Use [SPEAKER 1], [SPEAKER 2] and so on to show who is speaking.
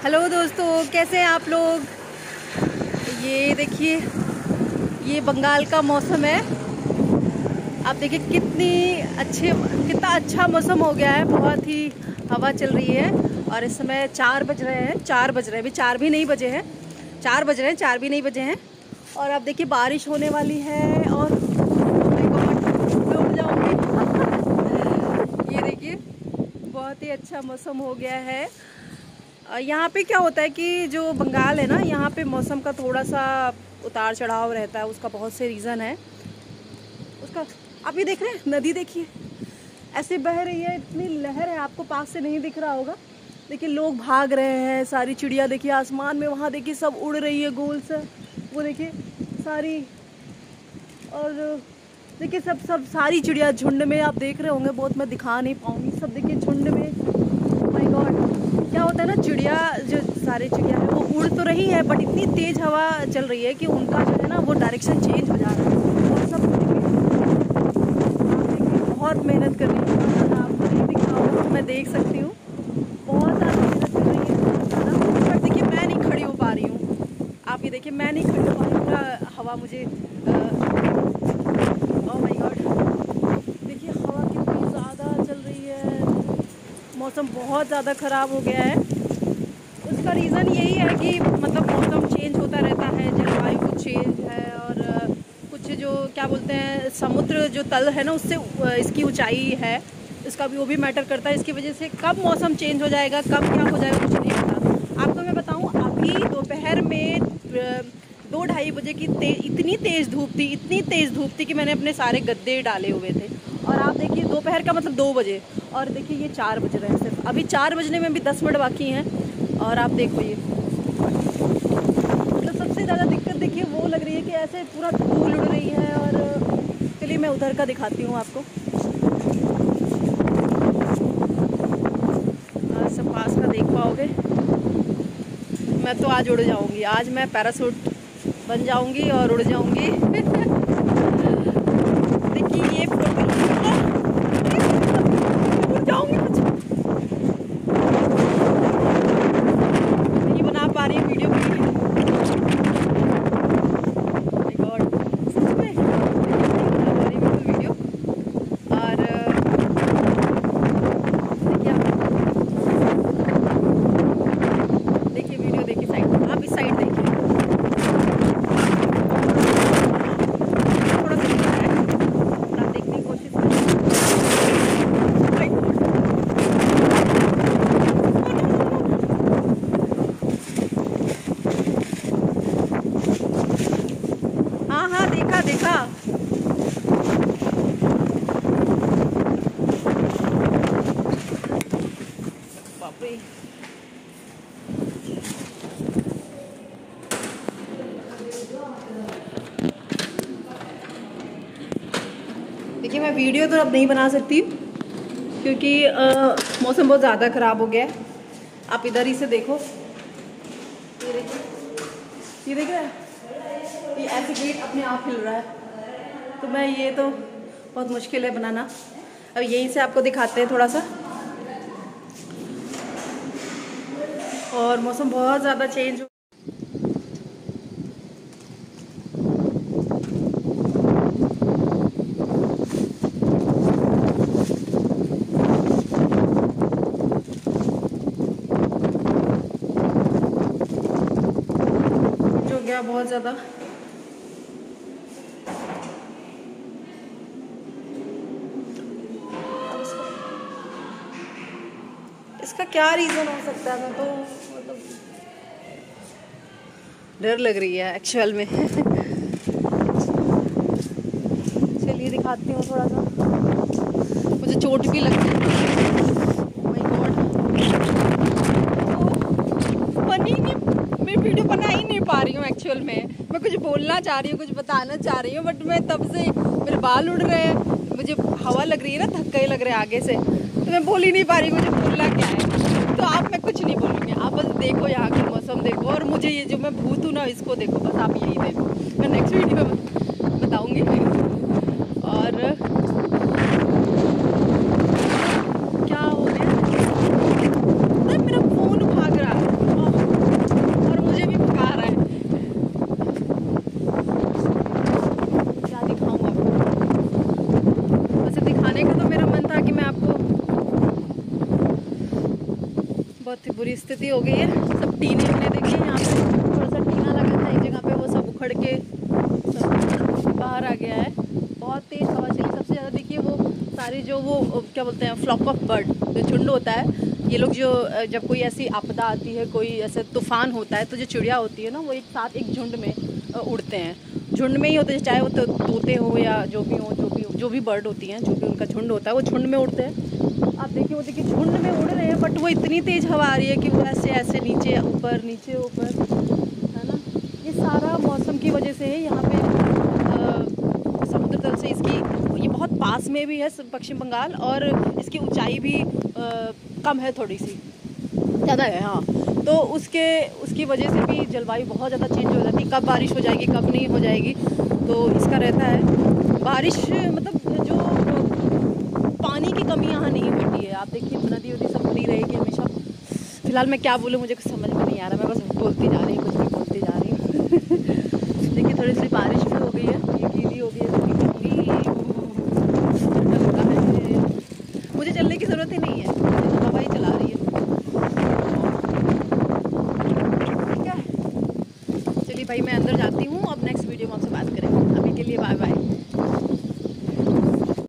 [SPEAKER 1] Hello दोस्तों, कैसे हैं आप लोग। ये देखिए, ये बंगाल का मौसम है। आप देखिए कितना अच्छा मौसम हो गया है। बहुत ही हवा चल रही है और इस समय 4 बज रहे हैं। 4 बज रहे हैं, अभी 4 भी नहीं बजे हैं। 4 बज रहे हैं, 4 भी नहीं बजे हैं। और आप देखिए बारिश होने वाली है और मैं उड़ जाऊंगी। ये देखिए, बहुत ही अच्छा मौसम हो गया है। यहाँ पे क्या होता है कि जो बंगाल है ना, यहाँ पे मौसम का थोड़ा सा उतार चढ़ाव रहता है। उसका बहुत से रीज़न है उसका। आप ये देख रहे हैं, नदी देखिए ऐसे बह रही है, इतनी लहर है, आपको पास से नहीं दिख रहा होगा। देखिए लोग भाग रहे हैं, सारी चिड़िया देखिए आसमान में, वहाँ देखिए सब उड़ रही है गोल से, वो देखिए सारी। और देखिए सब सारी चिड़िया झुंड में, आप देख रहे होंगे, बहुत मैं दिखा नहीं पाऊँगी। सब देखिए झुंड में। माय गॉड, क्या होता है ना, चिड़िया जो सारी चिड़िया है वो उड़ तो रही है, बट इतनी तेज हवा चल रही है कि उनका जो है ना वो डायरेक्शन चेंज हो जा रहा है। और सब बहुत मेहनत कर रही हूँ, आपको नहीं दिख रहा होगा, मैं देख सकती हूँ। बहुत ज़्यादा मेहनत कर रही है, बट देखिए मैं नहीं खड़ी हो पा रही हूँ। आप ये देखिए, मैं नहीं खड़ी हो पा रही हूँ, पूरा हवा मुझे। ओह माय गॉड, देखिए हवा कितनी ज़्यादा चल रही है। मौसम बहुत ज़्यादा ख़राब हो गया है। उसका रीज़न यही है कि मतलब मौसम चेंज होता रहता है, जलवायु कुछ चेंज है। और कुछ जो क्या बोलते हैं, समुद्र जो तल है ना, उससे इसकी ऊंचाई है, इसका भी वो भी मैटर करता है। इसकी वजह से कब मौसम चेंज हो जाएगा, कब क्या हो जाएगा, कुछ नहीं पता। आपको मैं बताऊं, अभी दोपहर में 2-2:30 बजे की इतनी तेज़ धूप थी कि मैंने अपने सारे गद्दे डाले हुए थे। और आप देखिए दोपहर का मतलब 2 बजे, और देखिए ये 4 बज रहे हैं सिर्फ। अभी 4 बजने में भी 10 मिनट बाकी हैं। और आप देखो ये मतलब सबसे ज़्यादा दिक्कत देखिए वो लग रही है कि ऐसे पूरा धूल उड़ रही है। और चलिए मैं उधर का दिखाती हूँ आपको, सब पास का देख पाओगे। मैं तो आज उड़ जाऊँगी, आज मैं पैराशूट बन जाऊँगी और उड़ जाऊँगी। देखिए ये उड़ जाऊँगी, कुछ नहीं बना पा रही हूँ वीडियो के लिए। माय गॉड, सच में बना पा रही हूँ वीडियो। और देखिए वीडियो देखिए, साइड आप इस साइड देखिए, थोड़ा सा दिख रहा है, आप देखने की कोशिश करिए। हाँ हाँ, देखा देखा। बाप रे, देखिए मैं वीडियो तो अब नहीं बना सकती क्योंकि मौसम बहुत ज़्यादा ख़राब हो गया है। आप इधर ही से देखो, ये देखिए, ये देख रहे हैं, ये ऐसे गेट अपने आप हिल रहा है। तो मैं ये तो बहुत मुश्किल है बनाना। अब यहीं से आपको दिखाते हैं थोड़ा सा। और मौसम बहुत ज़्यादा चेंज हो, गया बहुत ज़्यादा। इसका क्या रीज़न हो सकता है, मैं तो मतलब डर लग रही है एक्चुअल में। चलिए दिखाती हूँ थोड़ा सा, मुझे चोट भी लग गई। माय गॉड, बनी नहीं, मैं वीडियो बना ही नहीं पा रही हूँ एक्चुअल में। मैं कुछ बोलना चाह रही हूँ, कुछ बताना चाह रही हूँ, बट मैं तब से मेरे बाल उड़ रहे हैं, मुझे हवा लग रही है ना, धक्के लग रहे हैं आगे से, तो मैं बोल ही नहीं पा रही मुझे बोलना क्या है। तो आप, मैं कुछ नहीं बोलूँगी, आप बस देखो यहाँ का मौसम देखो, और मुझे ये जो मैं भूत हूँ ना इसको देखो, बस आप यही देखो। मैं नेक्स्ट वीडियो में बताऊँगी। और क्या हो गया, मेरा फ़ोन भाग रहा है। बहुत ही बुरी स्थिति हो गई है। सब टीने हमने देखिए, यहाँ पे थोड़ा सा टीना लगा था एक जगह पे, वो सब उखड़ के सब बाहर आ गया है। बहुत तेज़ हवा चली। सबसे ज़्यादा देखिए वो सारी जो वो क्या बोलते हैं, फ्लॉक ऑफ बर्ड, जो झुंड होता है, ये लोग जो जब कोई ऐसी आपदा आती है, कोई ऐसे तूफान होता है, तो जो चिड़िया होती है ना, वो एक साथ एक झुंड में उड़ते हैं। झुंड में ही होते हैं, चाहे वो तोते हो या जो भी बर्ड होती हैं, जो भी उनका झुंड होता है, वो झुंड में उड़ते हैं। आप देखिए, वो देखिए झुंड में उड़ रहे हैं, बट वो इतनी तेज़ हवा आ रही है कि वो ऐसे ऐसे नीचे ऊपर है ना। ये सारा मौसम की वजह से है। यहाँ पे समुद्र तल से ये बहुत पास में भी है पश्चिम बंगाल, और इसकी ऊंचाई भी कम है, थोड़ी सी ज़्यादा है। हाँ, तो उसकी वजह से भी जलवायु बहुत ज़्यादा चेंज हो जाती है। कब बारिश हो जाएगी, कब नहीं हो जाएगी, तो इसका रहता है। बारिश मतलब जो पानी की कमी यहाँ नहीं होती है। आप देखिए नदी वदी सब भरी रहेगी हमेशा। फिलहाल मैं क्या बोलूँ, मुझे कुछ समझ में नहीं आ रहा, मैं बस बोलती जा रही हूँ, कुछ भी बोलती जा रही हूँ।